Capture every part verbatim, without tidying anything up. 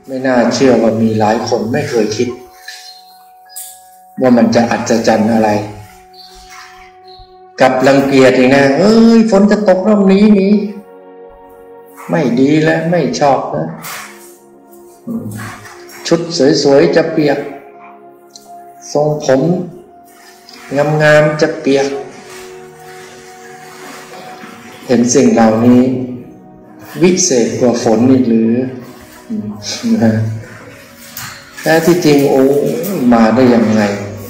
ไม่น่าเชื่อว่ามีหลายคนไม่เคยคิดว่ามันจะอัศจรรย์อะไรกับรังเกียจอย่างนั้นเอ้ยฝนจะตกรอบนี้นี้ไม่ดีแล้วไม่ชอบนะชุดสวยๆจะเปียกทรงผมงามๆจะเปียกเห็นสิ่งเหล่านี้วิเศษกว่าฝนนี่หรือนะแต่ที่จริงโอ้มาได้ยังไง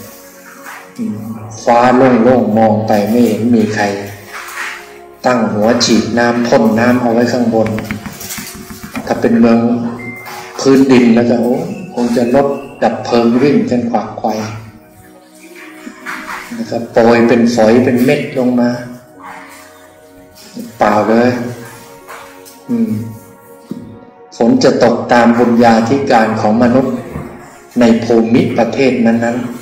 ฟ้าโล่งๆมองไปไม่เห็นมีใครตั้งหัวฉีดน้ำพ่นน้ำเอาไว้ข้างบนถ้าเป็นเมืองพื้นดินแล้วก็โอ้คงจะรถดับเพลิงวิ่งกันขวักไขว่นะครับโปรยเป็นฝอยเป็นเม็ดลงมาเปล่าเลยอืมฝนจะตกตามบุญญาธิการของมนุษย์ในภูมิประเทศนั้นๆ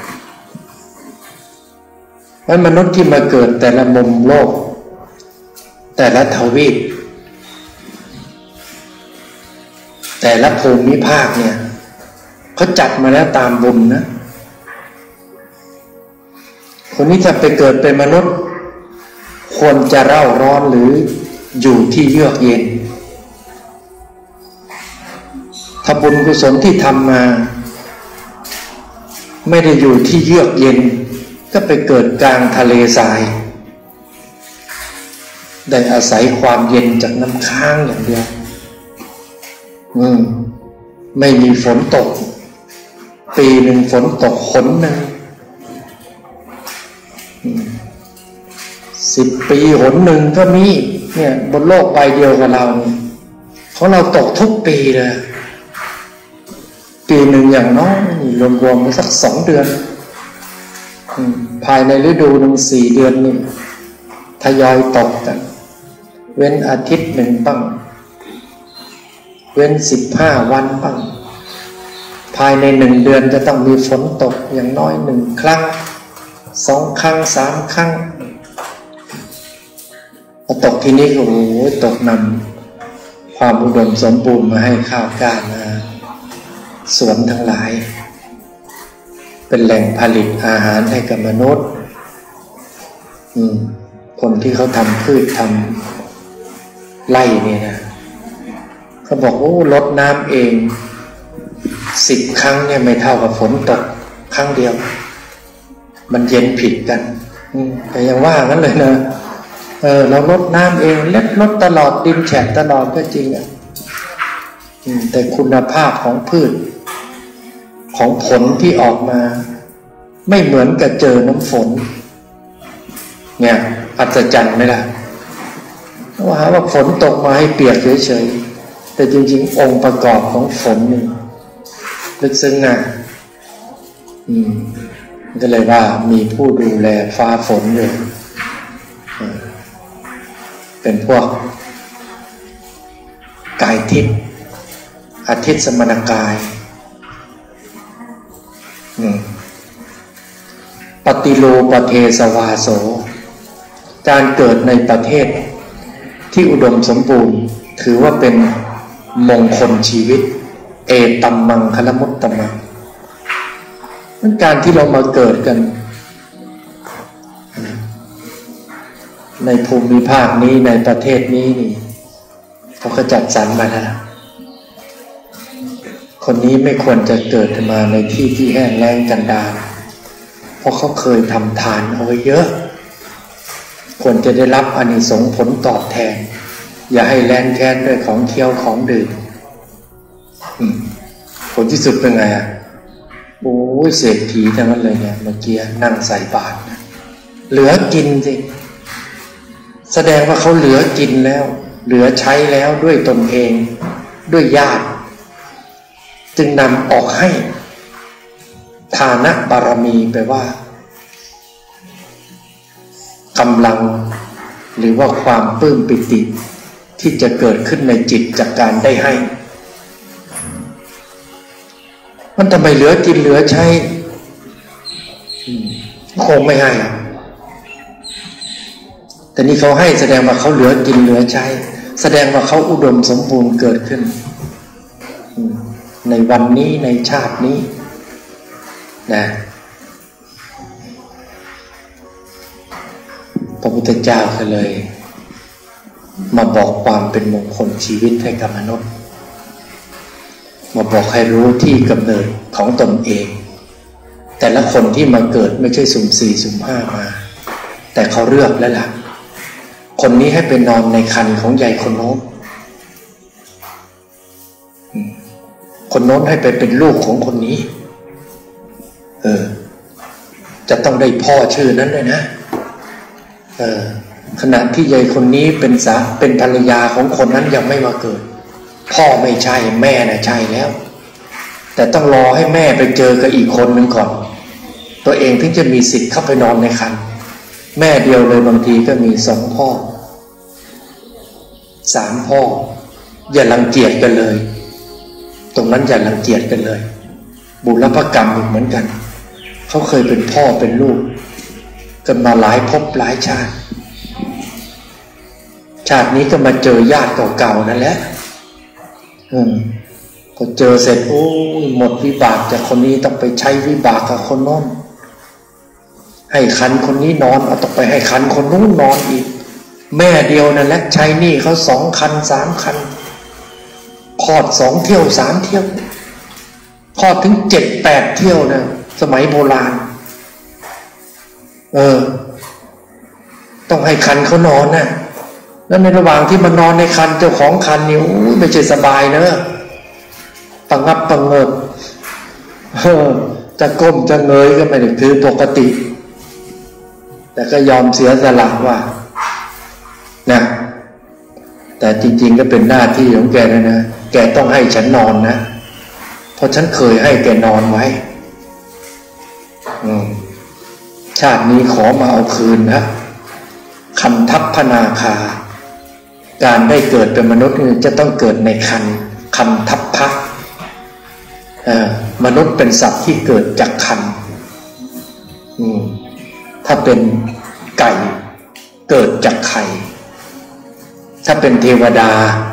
เพราะมนุษย์ที่มาเกิดแต่ละมุมโลกแต่ละทวีปแต่ละภูมิภาคเนี่ยเขาจัดมาแล้วตามบุญนะคนนี้ถ้าไปเกิดเป็นมนุษย์ควรจะเร่าร้อนหรืออยู่ที่เยือกเย็นถ้าบุญกุศลที่ทำมาไม่ได้อยู่ที่เยือกเย็นก็ไปเกิดกลางทะเลทรายได้อาศัยความเย็นจากน้ำค้างอย่างเดียวอืมไม่มีฝนตกปีหนึ่งฝนตกหนหนึ่งสิบปีหนหนึ่งก็มีเนี่ยบนโลกใบเดียวกับเราของเราตกทุกปีเลยปีหนึ่งอย่างน้อยรวมๆไปสักสองเดือนภายในฤดูหนึ่งสี่เดือนนี่ทยอยตกกันเว้นอาทิตย์หนึ่งบ้างเว้นสิบห้าวันบ้างภายในหนึ่งเดือนจะต้องมีฝนตกอย่างน้อยหนึ่งครั้งสองครั้งสามครั้งพอตกทีนี้โอ้โหตกนำความอุดมสมบูรณ์มาให้ข้าวกล้ามาสวนทั้งหลายเป็นแหล่งผลิตอาหารให้กับมนุษย์อืมคนที่เขาทำพืชทำไร่นี่นะเขาบอกโอ้ลดน้ำเองสิบครั้งเนี่ยไม่เท่ากับฝนตกครั้งเดียวมันเย็นผิดกันแต่ยังว่างั้นเลยนะเออเราลดน้ำเองเล็ดลดตลอดดินแฉะตลอดก็จริงอ่ะแต่คุณภาพของพืชของผลที่ออกมาไม่เหมือนกับเจอน้ำฝนเนี่ยอัศจรรย์ไหมล่ะว่าหาว่าฝนตกมาให้เปียกเฉยๆแต่จริงๆองค์ประกอบของฝนนี่ลึกซึ้งนะอืมก็เลยว่ามีผู้ดูแลฟ้าฝนอยู่เป็นพวกกายทิพย์อาทิตย์สมณกายปฏิโลปเทสวาโสการเกิดในประเทศที่อุดมสมบูรณ์ถือว่าเป็นมงคลชีวิตเอตัมมังคลมุตตมังนั่นการที่เรามาเกิดกันในภูมิภาคนี้ในประเทศนี้นี่เขาก็จัดสรรมาแล้วคนนี้ไม่ควรจะเกิดมาในที่ที่แห้งแล้งกันดารเพราะเขาเคยทำทานเอาไว้เยอะควรจะได้รับอานิสงส์ผลตอบแทนอย่าให้แลนแค้นด้วยของเคี้ยวของดื่มผลที่สุดเป็นไงอ่ะโอ้ยเศรษฐีทั้งนั้นเลยเนี่ยเมื่อกี้นั่งใส่บาตรเหลือกินสิแสดงว่าเขาเหลือกินแล้วเหลือใช้แล้วด้วยตนเองด้วยญาติจึงนำออกให้ฐานะบารมีแปลว่ากำลังหรือว่าความปลื้มปิติที่จะเกิดขึ้นในจิตจากการได้ให้มันทำไมเหลือกินเหลือใช้คงไม่ให้แต่นี่เขาให้แสดงว่าเขาเหลือกินเหลือใช้แสดงว่าเขาอุดมสมบูรณ์เกิดขึ้นในวันนี้ในชาตินี้นะพระพุทธเจ้าก็เลยมาบอกความเป็นมงคลชีวิตให้กับมนุษย์มาบอกให้รู้ที่กำเนิดของตนเองแต่ละคนที่มาเกิดไม่ใช่สุ่มสี่สุ่มห้ามาแต่เขาเลือกแล้วล่ะคนนี้ให้ไปนอนในครรภ์ของยายคนโน้นคนโน้นให้ไปเป็นลูกของคนนี้เออจะต้องได้พ่อชื่อนั้นเลยนะเออขณะที่ยายคนนี้เป็นสาเป็นภรรยาของคนนั้นยังไม่มาเกิดพ่อไม่ใช่แม่น่ะใช่แล้วแต่ต้องรอให้แม่ไปเจอกับอีกคนหนึ่งก่อนตัวเองถึงจะมีสิทธิ์เข้าไปนอนในครรภ์แม่เดียวเลยบางทีก็มีสองพ่อสามพ่ออย่ารังเกียจกันเลยตรงนั้นอย่ารังเกียจกันเลยบุรพกรรมเหมือนกันเขาเคยเป็นพ่อเป็นลูกกันมาหลายภพหลายชาติชาตินี้ก็มาเจอญาติเก่าๆนั่นแหละอืมพอเจอเสร็จโอ้ยหมดวิบากจากคนนี้ต้องไปใช้วิบากกับคนโน้นให้คันคนนี้นอนเอาต้องไปให้คันคนนู้นนอนอีกแม่เดียวนั่นแหละใช้หนี้เขาสองคันสามคันคลอดสองเที่ยวสามเที่ยวคลอดถึงเจ็ดแปดเที่ยวนะสมัยโบราณเออต้องให้คันเขานอนนะแล้วในระหว่างที่มันนอนในคันเจ้าของคันนี่โอ้ยไม่ใช่สบายเนอะปังงับปังเงิบเออจะก้มจะเงยก็ไม่ได้คือปกติแต่ก็ยอมเสียสละว่านะแต่จริงๆก็เป็นหน้าที่ของแกนะนะแกต้องให้ฉันนอนนะเพราะฉันเคยให้แกนอนไว้อืมชาตินี้ขอมาเอาคืนนะคันทัพพนาคาการได้เกิดเป็นมนุษย์จะต้องเกิดในคันคันทัพพะมนุษย์เป็นสัตว์ที่เกิดจากคันถ้าเป็นไก่เกิดจากไข่ถ้าเป็นเทวดา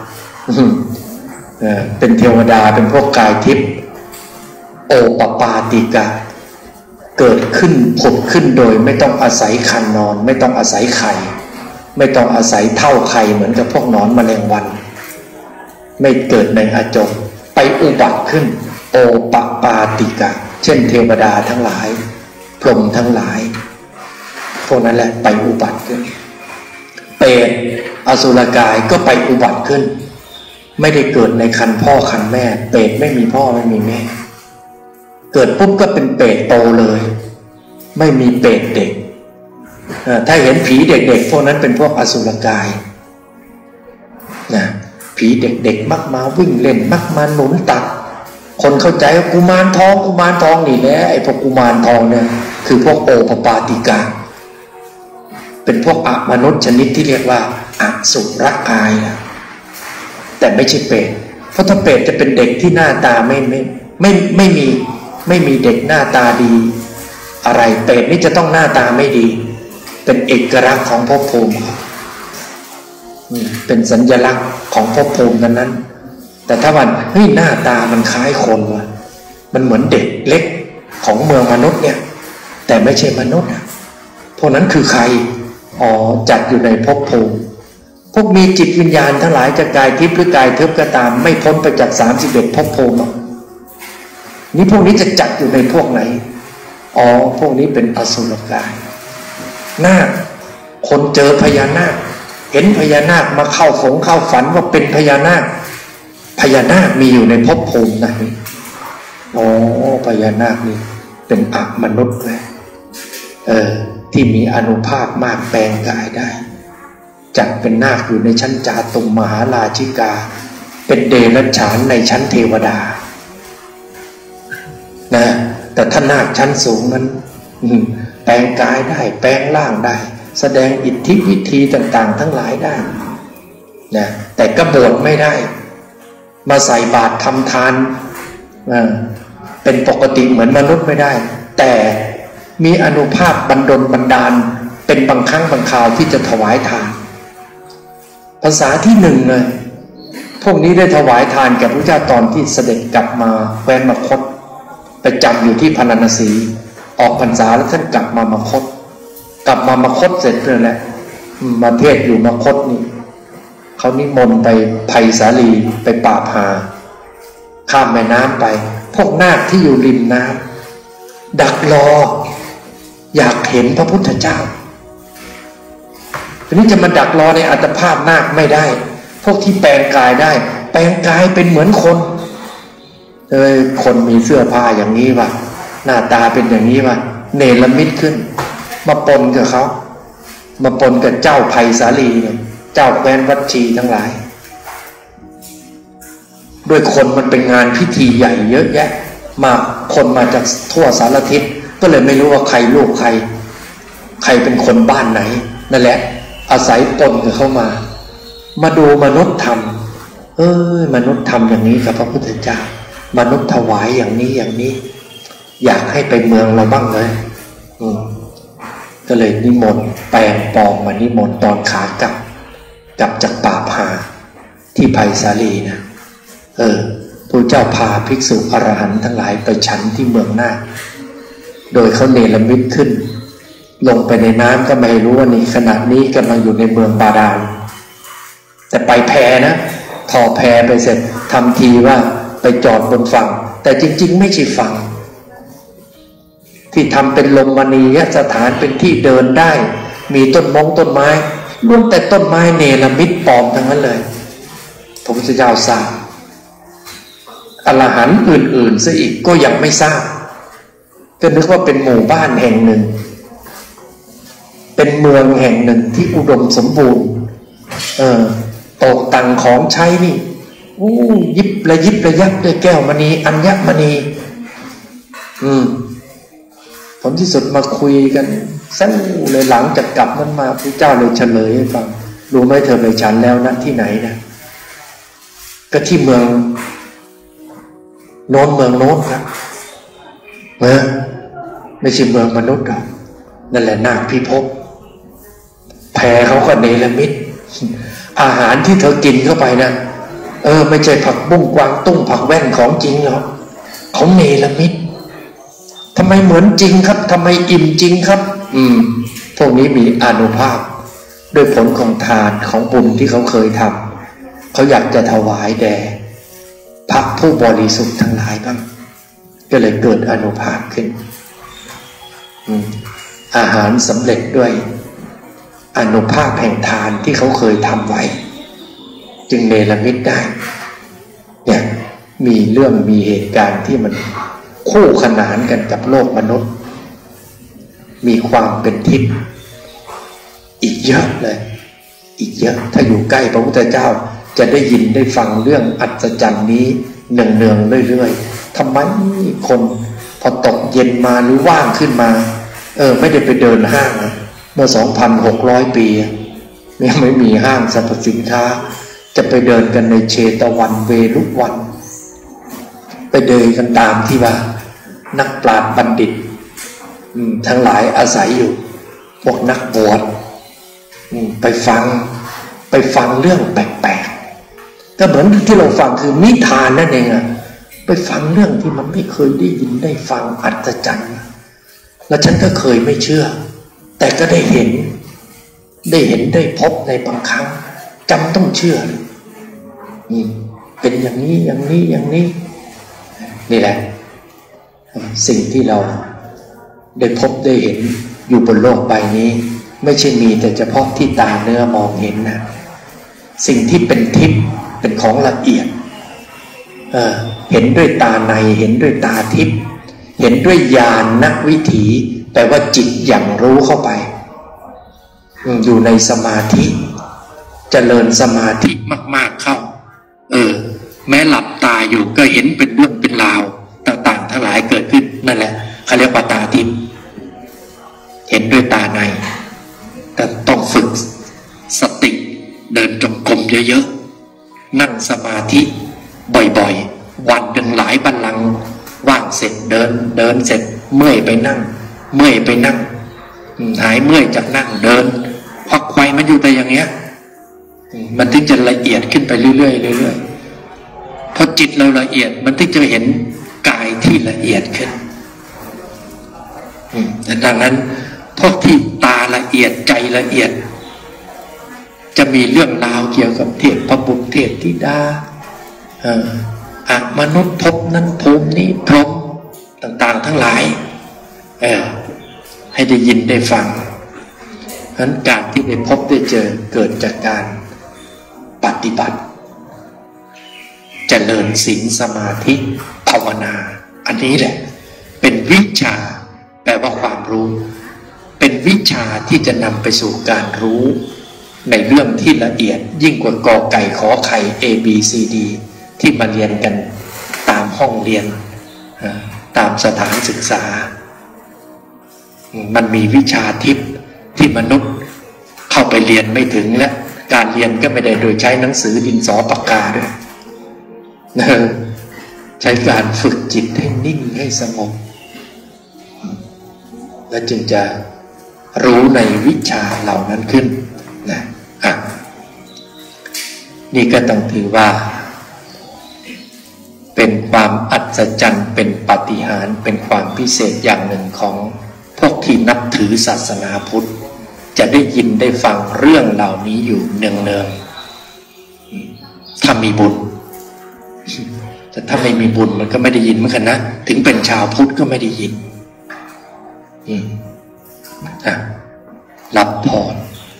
เป็นเทวดาเป็นพวกกายทิพย์โอปปาติกะเกิดขึ้นผุดขึ้นโดยไม่ต้องอาศัยคันนอนไม่ต้องอาศัยไข่ไม่ต้องอาศัยเท่าไข่เหมือนกับพวกหนอนแมลงวันไม่เกิดในอาจงไปอุบัติขึ้นโอปปาติกะเช่นเทวดาทั้งหลายพรหมทั้งหลายพวกนั้นแหละไปอุบัติขึ้นเปรตอสุรกายก็ไปอุบัติขึ้นไม่ได้เกิดในคันพ่อคันแม่เปรตไม่มีพ่อไม่มีแม่เกิดปุ๊บก็เป็นเปรตโตเลยไม่มีเปรตเด็กถ้าเห็นผีเด็กๆพวกนั้นเป็นพวกอสุรกายนะผีเด็กๆมักมาวิ่งเล่นมักมาหนุนตักคนเข้าใจว่ากุมารทองกุมารทองนี่แหละไอ้พวกกุมารทองเนี่ยคือพวกโอปปาติกาเป็นพวกอมนุษย์ชนิดที่เรียกว่าอสุรกายนะแต่ไม่ใช่เปรตเพราะถ้าเปรตจะเป็นเด็กที่หน้าตาไม่ไม่ไม่ไม่มีไม่มีเด็กหน้าตาดีอะไรเปรตนี่จะต้องหน้าตาไม่ดีเป็นเอกลักษณ์ของภพภูมิเป็นสัญลักษณ์ของภพภูมินั้นนั้นแต่ถ้าวันเฮ้ยหน้าตามันคล้ายคนว่ะมันเหมือนเด็กเล็กของเมืองมนุษย์เนี่ยแต่ไม่ใช่มนุษย์นะพวกนั้นคือใครอ๋อจัดอยู่ในภพภูมิพวกมีจิตวิญญาณทั้งหลายจะกายทิพย์หรือกายทิพย์ก็ตามไม่พ้นไปจากสามสิบเอ็ดภพภูมินี่พวกนี้จะจัดอยู่ในพวกไหนอ๋อพวกนี้เป็นอสุรกายนาคคนเจอพญานาคเห็นพญานาคมาเข้าฝงเข้าฝันว่าเป็นพญานาคพญานาคมีอยู่ในภพภูมิไหนอ๋อพญานาคนี่เป็นอมนุษย์เลยเออที่มีอานุภาพมากแปลงกายได้จัดเป็นนาคอยู่ในชั้นจาตุมมหาราชิกาเป็นเดรัจฉานในชั้นเทวดานะแต่ถ้านาคชั้นสูงนั้นแปลงกายได้แปลงร่างได้แสดงอิทธิวิธีต่างๆทั้งหลายได้นะแต่กบฏไม่ได้มาใส่บาตรทำทานเป็นปกติเหมือนมนุษย์ไม่ได้แต่มีอานุภาพบันดลบันดาลเป็นบางครั้งบางคราวที่จะถวายทานภาษาที่หนึ่งเลยพวกนี้ได้ถวายทานแก่พระเจ้าตอนที่เสด็จกลับมาแคว้นมคธไปจำอยู่ที่พาราณสีออกพรรษาแล้วท่านกลับมามคธกลับมามคธเสร็จเลยแหละมาเทศอยู่มคธนี่เขานิมนต์ไปไผ่สาลีไปปราบหาข้ามแม่น้ำไปพวกนาคที่อยู่ริมน้ำดักรออยากเห็นพระพุทธเจ้าทีนี้จะมาดักรอในอัตภาพนาคไม่ได้พวกที่แปลงกายได้แปลงกายเป็นเหมือนคนเอ้ยคนมีเสื้อผ้าอย่างนี้วะหน้าตาเป็นอย่างนี้วะเนรมิตขึ้นมาปนกับเขามาปนกับเจ้าไผ่สาลีเนี่ยเจ้าแคว้นวัดชีทั้งหลายด้วยคนมันเป็นงานพิธีใหญ่เยอะแยะมาคนมาจากทั่วสารทิศก็เลยไม่รู้ว่าใครลูกใครใครเป็นคนบ้านไหนนั่นแหละอาศัยปนกับเข้ามามาดูมนุษย์ทำเออมนุษย์ทำอย่างนี้กับพระพุทธเจ้ามนุษย์ถวายอย่างนี้อย่างนี้อยากให้ไปเมืองเราบ้างเลยอืมก็เลยนิมนต์แปลงปลอมมานิมนต์ตอนขากลับกลับจากป่าพาที่ไผ่สาลีนะเออพระเจ้าพาภิกษุอรหันต์ทั้งหลายไปฉันที่เมืองนาคโดยเขาเนรมิตขึ้นลงไปในน้ำก็ไม่รู้ว่านี่ขณะนี้กำลังอยู่ในเมืองบาดาลแต่ไปแพนะถอแพไปเสร็จทำทีว่าไปจอดบนฝั่งแต่จริงๆไม่ใช่ฝั่งที่ทำเป็นลมมณีสถานเป็นที่เดินได้มีต้นมงต้นไม้ล้วนแต่ต้นไม้เนรมิตปลอมทั้งนั้นเลยพระพุทธเจ้าทราบอรหันต์อื่นๆซะอีกก็ยังไม่ทราบก็นึกว่าเป็นหมู่บ้านแห่งหนึ่งเป็นเมืองแห่งหนึ่งที่อุดมสมบูรณ์เออตกตังของใช้นี่โอ้ยิบระยิบระยับด้วยแก้วมณีอัญมณีอืมผลที่สุดมาคุยกันสั้นเลยหลังจากกลับนั้นมาพระเจ้าเลยเฉลยให้ฟังรู้ไหมเธอไปฉันแล้วนะที่ไหนนะก็ที่เมืองโน้นเมืองโน้นครับเออไม่ใช่เมืองมนุษย์หรอกนั่นแหละนาคพิภพแพเขาก็เนรมิตอาหารที่เธอกินเข้าไปนะเออไม่ใช่ผักบุ้งกวางตุ้งผักแว่นของจริงหรอกเขาเนรมิตทำไมเหมือนจริงครับทำไมอิ่มจริงครับอืมพวกนี้มีอานุภาพด้วยผลของทานของบุญที่เขาเคยทำเขาอยากจะถวายแด่พระผู้บริสุทธิ์ทั้งหลายบ้างก็เลยเกิดอานุภาพขึ้นอืมอาหารสำเร็จด้วยอานุภาพแห่งทานที่เขาเคยทำไว้จึงเนรมิตได้เนี่ยมีเรื่องมีเหตุการณ์ที่มันคู่ขนานกันกับโลกมนุษย์มีความเป็นทิพย์อีกเยอะเลยอีกเยอะถ้าอยู่ใกล้พระพุทธเจ้าจะได้ยินได้ฟังเรื่องอัศจรรย์นี้เนืองๆเรื่อยๆทำไมคนพอตกเย็นมาหรือว่างขึ้นมาเออไม่ได้ไปเดินห้างนะเมื่อ สองพันหกร้อย ปียังไม่มีห้างสรรพสินค้าจะไปเดินกันในเชตวันเวรุวันไปเดินกันตามที่ว่านักปราชญ์บัณฑิตทั้งหลายอาศัยอยู่พวกนักบวชไปฟังไปฟังเรื่องแปลกๆก็เหมือนที่เราฟังคือนิทานนั่นเองอะไปฟังเรื่องที่มันไม่เคยได้ยินได้ฟังอัศจรรย์แล้วฉันก็เคยไม่เชื่อแต่ก็ได้เห็นได้เห็นได้พบในบางครั้งจำต้องเชื่อนี่เป็นอย่างนี้อย่างนี้อย่างนี้นี่แหละสิ่งที่เราได้พบได้เห็นอยู่บนโลกใบนี้ไม่ใช่มีแต่เฉพาะที่ตาเนื้อมองเห็นนะสิ่งที่เป็นทิพย์เป็นของละเอียดเออเห็นด้วยตาในเห็นด้วยตาทิพย์เห็นด้วยญาณนักวิถีแปลว่าจิตอย่างรู้เข้าไปอยู่ในสมาธิเจริญสมาธิมากๆเข้าเออแม้หลับตาอยู่ก็เห็นเป็นเรื่องเป็นราวต่างๆทั้งหลายเกิดขึ้นนั่นแหละเขาเรียกว่าตาทิพย์เห็นด้วยตาในแต่ต้องฝึกสติเดินจงกรมเยอะๆนั่งสมาธิบ่อยๆวันหนึ่งหลายบัลลังก์ว่างเสร็จเดินเดินเสร็จเมื่อยไปนั่งเมื่อยไปนั่งหายเมื่อยจากนั่งเดินควักไขว่มันอยู่แต่อย่างเงี้ยมันถึงจะละเอียดขึ้นไปเรื่อยๆเรื่อยอจิตเราละเอียดมันถึงจะเห็นกายที่ละเอียดขึ้นดังนั้นพวกที่ตาละเอียดใจละเอียดจะมีเรื่องราวเกี่ยวกับเทพพบุตรเทพธิดาอะมนุษย์ภพนั้นภูมินี้พรหมต่างๆทั้งหลายให้ได้ยินได้ฟังนั้นการที่ได้พบได้เจอเกิดจากการปฏิบัติเจริญศีลสมาธิภาวนาอันนี้แหละเป็นวิชาแปลว่าความรู้เป็นวิชาที่จะนำไปสู่การรู้ในเรื่องที่ละเอียดยิ่งกว่ากอไก่ขอไข่ A B C D ที่มาเรียนกันตามห้องเรียนตามสถานศึกษามันมีวิชาทิพย์ที่มนุษย์เข้าไปเรียนไม่ถึงและการเรียนก็ไม่ได้โดยใช้หนังสือดินสอปากกาด้วยใช้การฝึกจิตให้นิ่งให้สงบและจึงจะรู้ในวิชาเหล่านั้นขึ้นนะอ่ะนี่ก็ต้องถือว่าเป็นความอัศจรรย์เป็นปาฏิหาริย์เป็นความพิเศษอย่างหนึ่งของพวกที่นับถือศาสนาพุทธจะได้ยินได้ฟังเรื่องเหล่านี้อยู่เนืองๆถ้ามีบุญแต่ถ้าไม่มีบุญมันก็ไม่ได้ยินเหมือนกันนะถึงเป็นชาวพุทธก็ไม่ได้ยินอืมอ่ะรับพร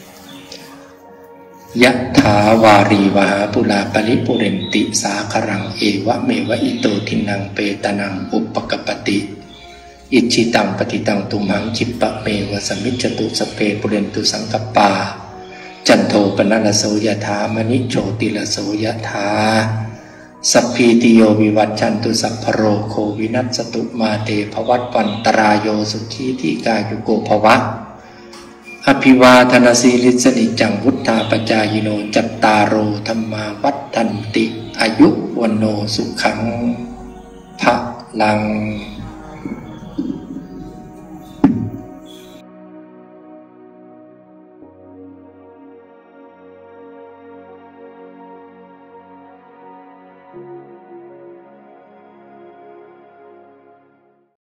ยะถาวารีวหาปุราปริปุเรนติสาครังเอวะเมวะอิโตทินังเปตนังอุปกปติอิชิตังปฏิตังตุมังจิปปะเมวะสมิจจตุสเปปุเรนตุสังกปาจันโทปนะระโสยถามณิโชติระโสยถาสัพพีติโยวิวัชชันตุสัพพโรโควินัสตุมาเตภวัตวันตรายโยสุขีธิกายุโกภวะอภิวาทนาสีลิสนิจังวุฒาปจายโนจัตตารโอธรรมาวัฏันติอายุวันโนสุขังภะลัง